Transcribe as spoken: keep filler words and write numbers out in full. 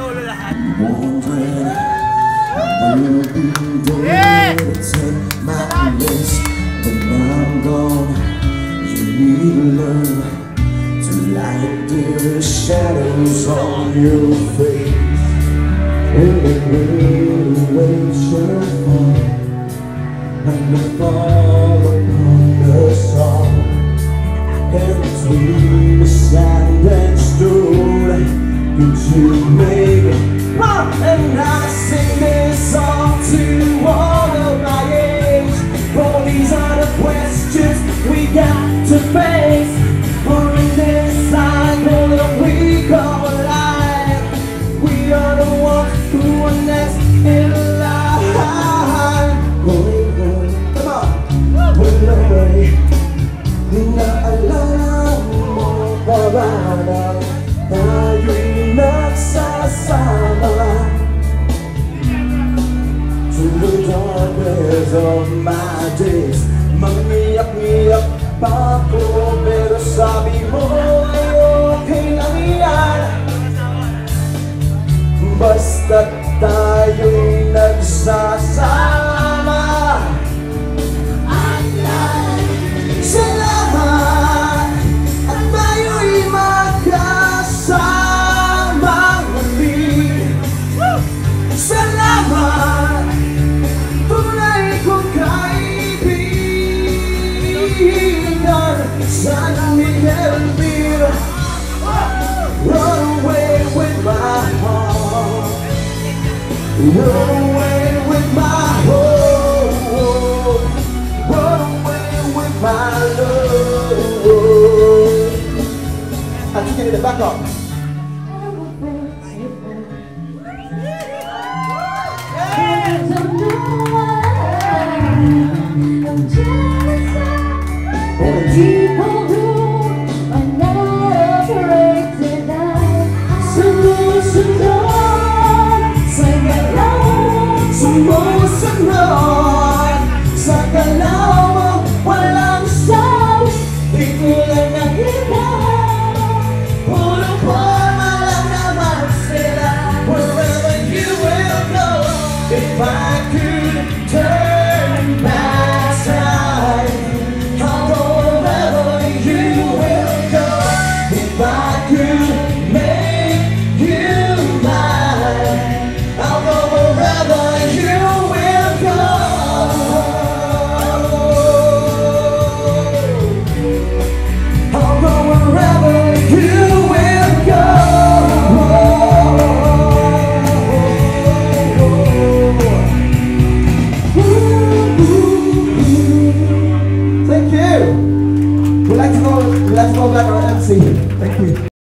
Wondering will be there to take my place when I'm gone. You need to learn to light the shadows on your face. And the rain waves shall fall, and the fall upon the song. And between the sand and stone, could you make it? And I sing this song to all of my age. For these are the questions we got to face. For in this cycle that we call life, we are the ones who are next in line. Going, going, come on, we're away. Inaalam mo pa ba na tayo'y nagsasama? To the darkness of my days, mangiyak-ngiyak pa ako, pero sabi mo ay okay lang yan. Basta't tayo'y nagsasama. Salamat at tayo'y magkasama muli. Salamat, tunay kong kaibigan. San Miguel Mir, run away with my heart, run away with my heart, run away with my love. I think I need to back up. People who are not afraid to die. Sumusunod sa galaw, Sumusunod sa galaw, walang saw. Di tulad ng iba, puro forma lang naman sila. Wherever you will go, if I could turn back time, I'll go wherever you will go. If I could make you mine, I'll go wherever you will go. I'll go wherever you will go. Thank you. We'd like to know, we'd like to know back our M C. Thank you.